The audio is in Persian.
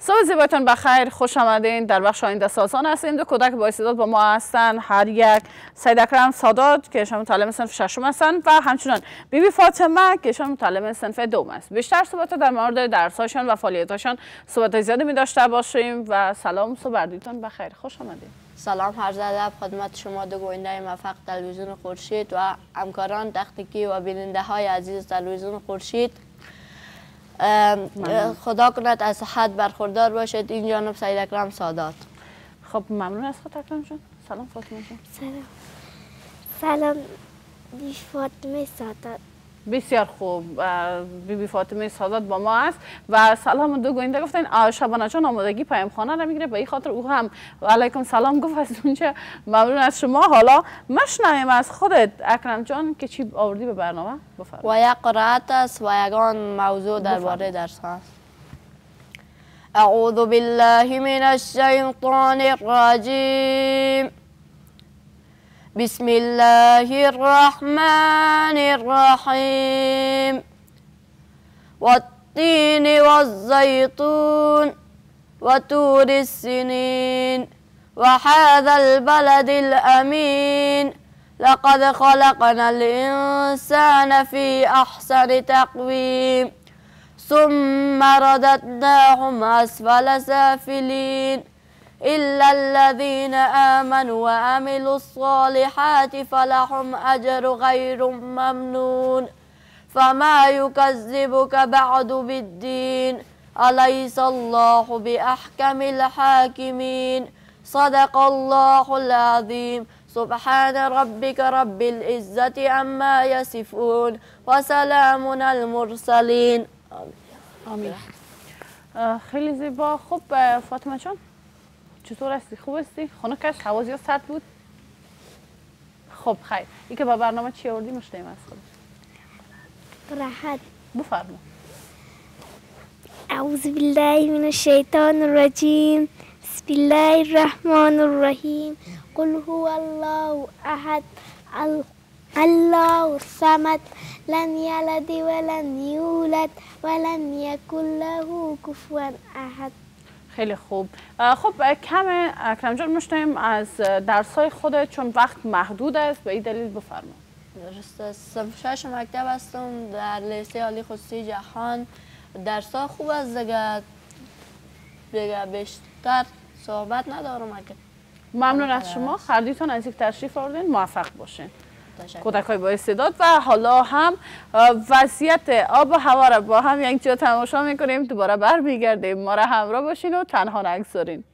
صبح زیبایتان بخیر، خوش آمدین. در بخش آینده سازان هستیم. دو کودک با استعداد با ما هستند. هر یک سید اکرم سادات که ایشان متعلم صنف ششم هستند و همچنان بیبی فاطمه که ایشان متعلم صنف دوم است. بیشتر صحبت در مورد درس‌هاشان و فعالیت‌هاشان صحبت زیادی می داشته باشیم و سلام صبح بردیتان بخیر، خوش آمدید. سلام عرض ادب خدمت شما دو گوینده موفق تلویزیون خورشید و همکاران تکنیکی و بیننده های عزیز تلویزیون خورشید. خدا کند از صحت برخوردار باشید. این جانب سید اکرم سادات. خب ممنون از خود اکرم جان. سلام فاطمه جان. سلام بیبی فاطمه سادات. بسیار خوب، بیبی فاطمه سادات با ما است و سلام. دو گوینده گفتن شبانه جان آمادگی پیام خانه را میگیره، به این خاطر او هم و علیکم سلام گفت از اونجا. ممنون از شما. حالا مشنویم از خودت اکرم جان که چی آوردی به برنامه. بفرمایید. و یک قرائت است و یگان موضوع درباره درس است. اعوذ بالله من الشیطان الرجیم. بسم الله الرحمن الرحيم والتين والزيتون وطور السنين وهذا البلد الأمين لقد خلقنا الإنسان في أحسن تقويم ثم رددناهم أسفل سافلين إلا الذين آمنوا وعملوا الصالحات فلهم أجر غير ممنون فما يكذبك بعد بالدين أليس الله بأحكم الحاكمين صدق الله العظيم سبحان ربك رب العزة عما يصفون وسلام على المرسلين. آمین. خیلی زیبا. خب فاطمه جان چطور هستی؟ خوب هستی؟ خنک هوا زیاد سرد بود؟ خب خیر. این که با برنامه چی آوردی مشتیم از خود؟ راحت. بفرما. اعوذ بالله من الشیطان الرجیم. بسم الله الرحمن الرحیم. قل هو الله احد الله الصمد لم یلد ولم یولد ولم یکن له کفوا احد. خیلی خوب. خب کم اکرم جان مشتیم از درسای خودت چون وقت محدود است به این دلیل بفرما. درست. صنف شش مکتب هستم در لیسه عالی خصوصی جهان. درس‌ها خوب است دیگه بیشتر صحبت ندارم. ممنون از شما. هر دویتون از یک تشریف آوردین. موفق باشین. کودکای با استعداد. و حالا هم وضعیت آب و هوا را با هم یک جا تماشا میکنیم. دوباره برمیگردیم. ما را همراه باشین و تنها نگذارین.